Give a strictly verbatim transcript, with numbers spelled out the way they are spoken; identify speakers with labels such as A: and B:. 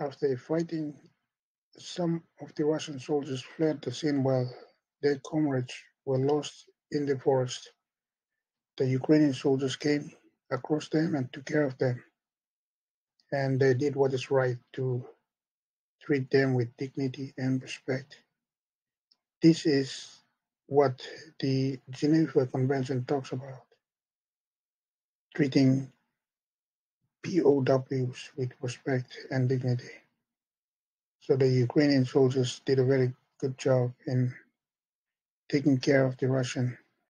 A: After fighting, some of the Russian soldiers fled the scene while their comrades were lost in the forest. The Ukrainian soldiers came across them and took care of them, and they did what is right to treat them with dignity and respect. This is what the Geneva Convention talks about, treating P O Ws with respect and dignity. So the Ukrainian soldiers did a very good job in taking care of the Russian